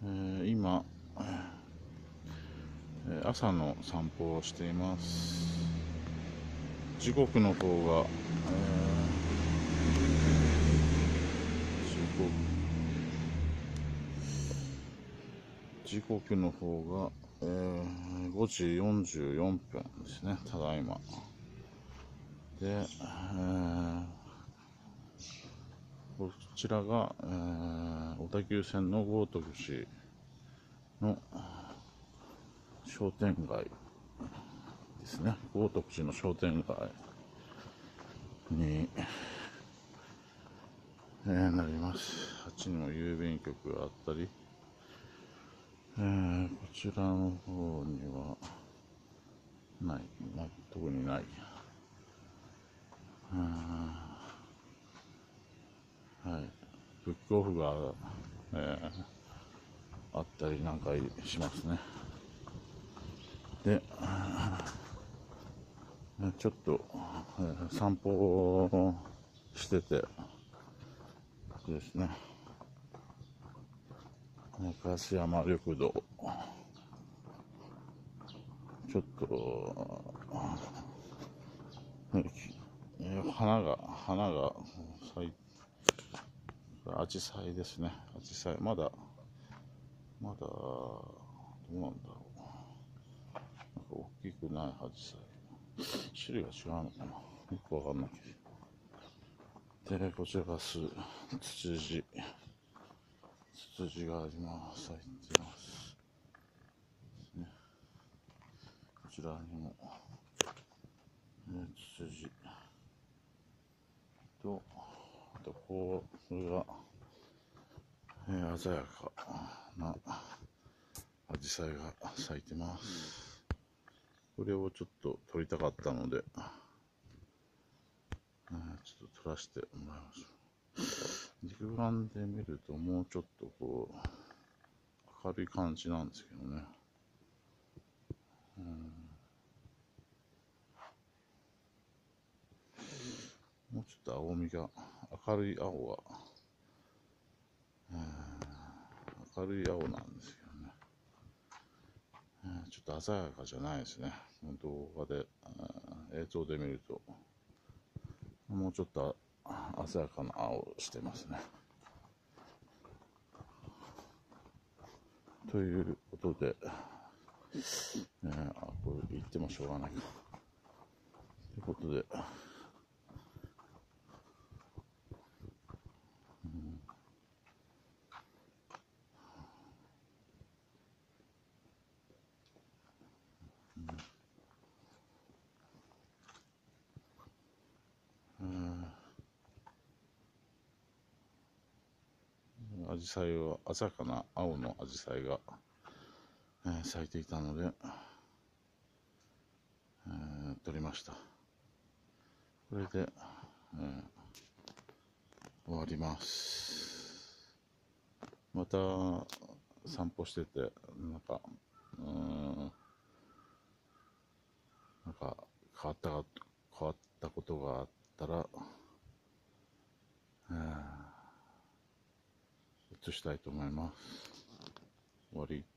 今、朝の散歩をしています。時刻の方が、時刻の方が、5時44分ですね、ただいま。で、こちらが、小田急線の豪徳寺の商店街ですね。豪徳寺の商店街に、なります。あっちにも郵便局があったり、こちらの方にはない、特にない。はい、ブックオフが、あったりなんかしますね。で、ちょっと、散歩をしててですね、烏山緑道、ちょっと花が咲いアジサイですね。アジサイまだどうなんだろう。なんか大きくないアジサイ、種類が違うのかな、よくわかんないけど。で、こちらがツツジがあります。咲いてますね。こちらにも、ツツジと、あとこれが、鮮やかなアジサイが咲いてます。これをちょっと撮りたかったので、ちょっと撮らせてもらいましょう。肉眼で見るともうちょっとこう明るい感じなんですけどね。もうちょっと青みが、明るい青が、明るい青なんですけどね。ちょっと鮮やかじゃないですね。動画で、映像で見ると、もうちょっと鮮やかな青をしてますね。ということで、これ言ってもしょうがないか。ということで、アジサイは鮮やかな青のアジサイが、咲いていたので、撮りました。これで、終わります。また散歩しててなんか変わったことがあったら、映したいと思います。終わり。